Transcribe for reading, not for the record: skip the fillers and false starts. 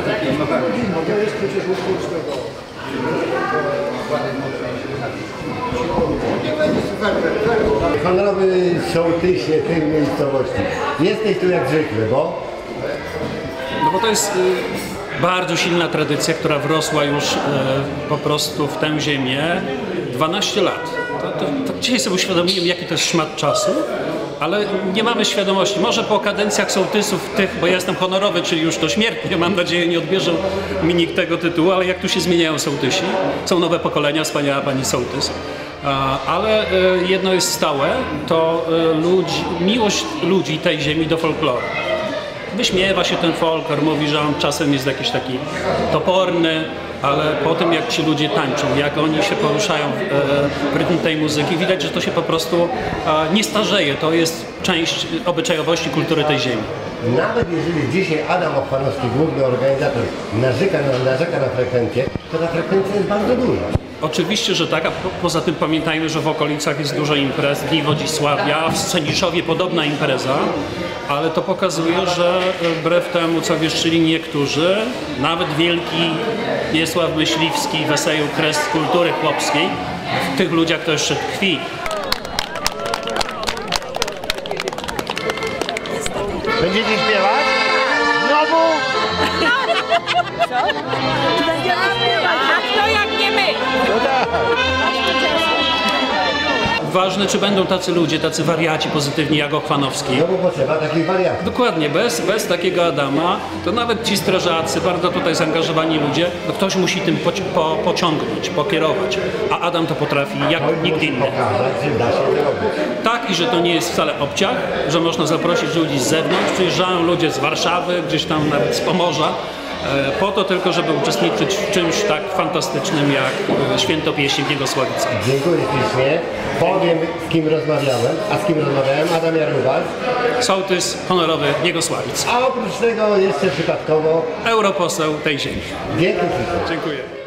To jest przecież utwór tego. Honorowy sołtysie tej miejscowości. Jesteś tu jak zwykle, bo? No bo to jest bardzo silna tradycja, która wrosła już po prostu w tę ziemię 12 lat. To dzisiaj sobie uświadomiłem, jaki to jest szmat czasu, ale nie mamy świadomości. Może po kadencjach sołtysów tych, bo ja jestem honorowy, czyli już dośmiertnie, mam nadzieję, nie odbierze mi nikt tego tytułu, ale jak tu się zmieniają sołtysi, są nowe pokolenia, wspaniała pani sołtys. Ale jedno jest stałe, to miłość ludzi tej ziemi do folkloru. Wyśmiewa się ten folklor, mówi, że on czasem jest jakiś taki toporny, ale po tym jak ci ludzie tańczą, jak oni się poruszają w rytm tej muzyki, widać, że to się po prostu nie starzeje. To jest część obyczajowości, kultury tej ziemi. Nawet jeżeli dzisiaj Adam Ochwanowski, główny organizator, narzeka na frekwencję, to ta frekwencja jest bardzo duża. Oczywiście, że tak, a poza tym pamiętajmy, że w okolicach jest dużo imprez, Dni Wodzisławia, w Sceniszowie podobna impreza, ale to pokazuje, że wbrew temu, co wieszczyli niektórzy, nawet wielki Wiesław Myśliwski, Weseju Kres kultury chłopskiej, w tych ludziach to jeszcze tkwi. Będziecie śpiewać? Znowu? Co? Czy będziemy śpiewać? A kto jak nie my? No tak. Ważne, czy będą tacy ludzie, tacy wariaci pozytywni jak Ochwanowski. No bo potrzeba takich wariantów. Dokładnie, bez takiego Adama, to nawet ci strażacy, bardzo tutaj zaangażowani ludzie, no ktoś musi tym pociągnąć, pokierować. A Adam to potrafi jak nikt inny. Pokazać, że da się zrobić. Tak, i że to nie jest wcale obciach, że można zaprosić ludzi z zewnątrz, przyjeżdżają ludzie z Warszawy, gdzieś tam nawet z Pomorza, po to tylko, żeby uczestniczyć w czymś tak fantastycznym jak Święto Pieśni w Niegosławicach. Dziękuję ślicznie. Powiem, z kim rozmawiałem, a z kim rozmawiałem? Adam Jaruwal. Sołtys honorowy Niegosławic. A oprócz tego jeszcze przypadkowo Europoseł tej ziemi. dziękuję ślicznie. Dziękuję.